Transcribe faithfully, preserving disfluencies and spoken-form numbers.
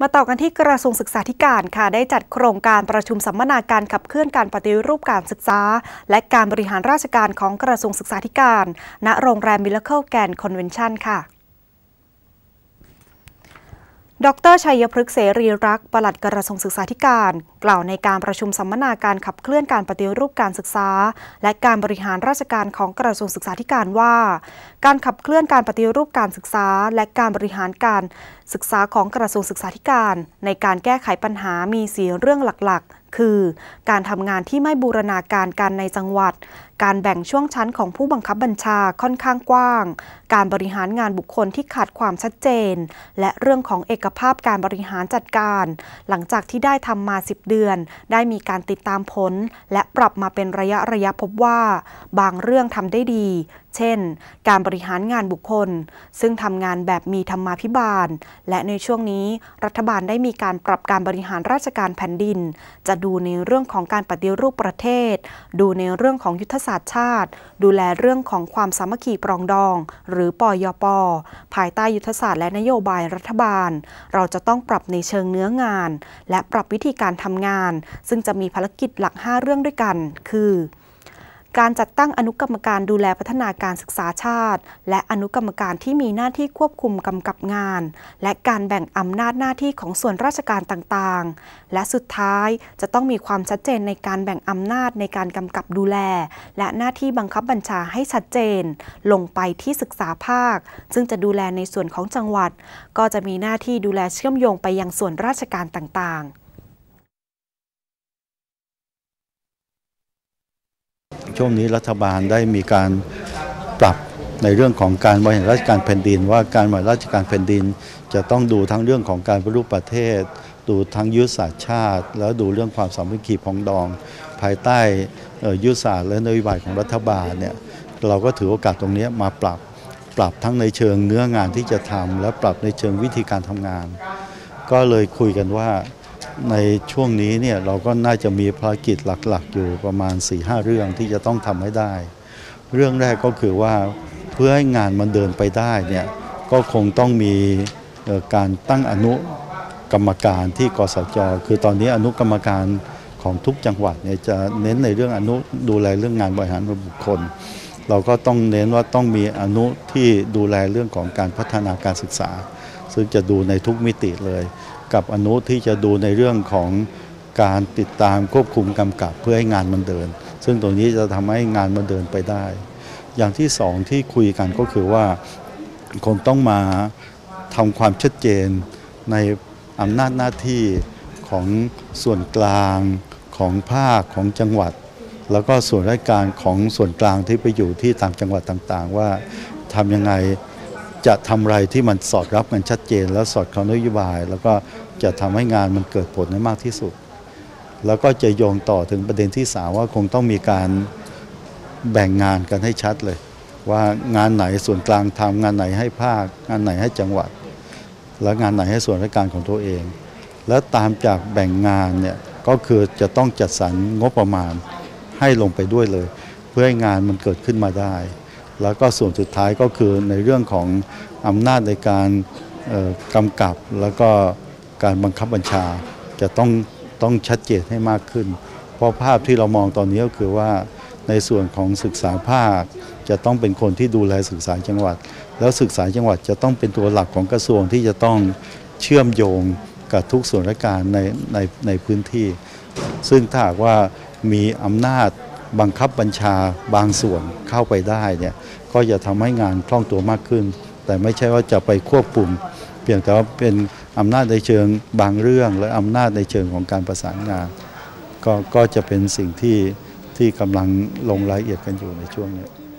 มาต่อกันที่กระทรวงศึกษาธิการค่ะได้จัดโครงการประชุมสัมมนาการขับเคลื่อนการปฏิรูปการศึกษาและการบริหารราชการของกระทรวงศึกษาธิการณโรงแรมมิราเคิลแกรนด์คอนเวนชั่นค่ะดร.ชัยพฤกษ์เสรีรักษ์ปลัดกระทรวงศึกษาธิการกล่าวในการประชุมสัมมนาการขับเคลื่อนการปฏิรูปการศึกษาและการบริหารราชการของกระทรวงศึกษาธิการว่าการขับเคลื่อนการปฏิรูปการศึกษาและการบริหารการศึกษาของกระทรวงศึกษาธิการในการแก้ไขปัญหามีสี่เรื่องหลักๆคือการทำงานที่ไม่บูรณาการกันในจังหวัดการแบ่งช่วงชั้นของผู้บังคับบัญชาค่อนข้างกว้างการบริหารงานบุคคลที่ขาดความชัดเจนและเรื่องของเอกภาพการบริหารจัดการหลังจากที่ได้ทำมาสิบเดือนได้มีการติดตามผลและปรับมาเป็นระยะระยะพบว่าบางเรื่องทำได้ดีเช่นการบริหารงานบุคคลซึ่งทำงานแบบมีธรรมาภิบาลและในช่วงนี้รัฐบาลได้มีการปรับการบริหารราชการแผ่นดินจะดูในเรื่องของการปฏิรูปประเทศดูในเรื่องของยุทธศาสตร์ชาติดูแลเรื่องของความสามัคคีปรองดองหรือปยป.ภายใต้ยุทธศาสตร์และนโยบายรัฐบาลเราจะต้องปรับในเชิงเนื้องานและปรับวิธีการทำงานซึ่งจะมีภารกิจหลักห้าเรื่องด้วยกันคือการจัดตั้งอนุกรรมการดูแลพัฒนาการศึกษาชาติและอนุกรรมการที่มีหน้าที่ควบคุมกำกับงานและการแบ่งอำนาจหน้าที่ของส่วนราชการต่างๆและสุดท้ายจะต้องมีความชัดเจนในการแบ่งอำนาจในการกำกับดูแลและหน้าที่บังคับบัญชาให้ชัดเจนลงไปที่ศึกษาภาคซึ่งจะดูแลในส่วนของจังหวัดก็จะมีหน้าที่ดูแลเชื่อมโยงไปยังส่วนราชการต่างๆช่วงนี้รัฐบาลได้มีการปรับในเรื่องของการบริหารราชการแผ่นดินว่าการบริหารราชการแผ่นดินจะต้องดูทั้งเรื่องของการปฏิรูปประเทศดูทั้งยุทธศาสตร์ชาติแล้วดูเรื่องความสามัคคีปรองดองภายใต้ยุทธศาสตร์และนโยบายของรัฐบาลเนี่ยเราก็ถือโอกาสตรงนี้มาปรับปรับทั้งในเชิงเนื้องานที่จะทำและปรับในเชิงวิธีการทำงานก็เลยคุยกันว่าในช่วงนี้เนี่ยเราก็น่าจะมีภารกิจหลักๆอยู่ประมาณ สี่ห้า เรื่องที่จะต้องทำให้ได้เรื่องแรกก็คือว่าเพื่อให้งานมันเดินไปได้เนี่ยก็คงต้องมีการตั้งอนุกรรมการที่กสจ.คือตอนนี้อนุกรรมการของทุกจังหวัดเนี่ยจะเน้นในเรื่องอนุดูแลเรื่องงานบริหารบุคคลเราก็ต้องเน้นว่าต้องมีอนุที่ดูแลเรื่องของการพัฒนาการศึกษาซึ่งจะดูในทุกมิติเลยกับอนุที่จะดูในเรื่องของการติดตามควบคุมกำกับเพื่อให้งานมันเดินซึ่งตรงนี้จะทำให้งานมันเดินไปได้อย่างที่สองที่คุยกันก็คือว่าคงต้องมาทำความชัดเจนในอำนาจหน้าที่ของส่วนกลางของภาคของจังหวัดแล้วก็ส่วนราชการของส่วนกลางที่ไปอยู่ที่ต่างจังหวัดต่างๆว่าทำยังไงจะทำอะไรที่มันสอดรับกันชัดเจนแล้วสอดคล้องนโยบายแล้วก็จะทำให้งานมันเกิดผลได้มากที่สุดแล้วก็จะโยงต่อถึงประเด็นที่สามว่าคงต้องมีการแบ่งงานกันให้ชัดเลยว่างานไหนส่วนกลางทำงานไหนให้ภาคงานไหนให้จังหวัดและงานไหนให้ส่วนราชการของตัวเองแล้วตามจากแบ่งงานเนี่ยก็คือจะต้องจัดสรรงบประมาณให้ลงไปด้วยเลยเพื่อให้งานมันเกิดขึ้นมาได้แล้วก็ส่วนสุดท้ายก็คือในเรื่องของอำนาจในการกำกับแล้วก็การบังคับบัญชาจะต้องต้องชัดเจนให้มากขึ้นเพราะภาพที่เรามองตอนนี้ก็คือว่าในส่วนของศึกษาภาคจะต้องเป็นคนที่ดูแลศึกษาจังหวัดแล้วศึกษาจังหวัดจะต้องเป็นตัวหลักของกระทรวงที่จะต้องเชื่อมโยงกับทุกส่วนราชการในในในพื้นที่ซึ่งถ้าหากว่ามีอำนาจบังคับบัญชาบางส่วนเข้าไปได้เนี่ยก็จะทำให้งานคล่องตัวมากขึ้นแต่ไม่ใช่ว่าจะไปควบคุมเพียงแต่ว่าเป็นอำนาจในเชิงบางเรื่องและอำนาจในเชิงของการประสานงานก็ก็จะเป็นสิ่งที่ที่กำลังลงรายละเอียดกันอยู่ในช่วงนี้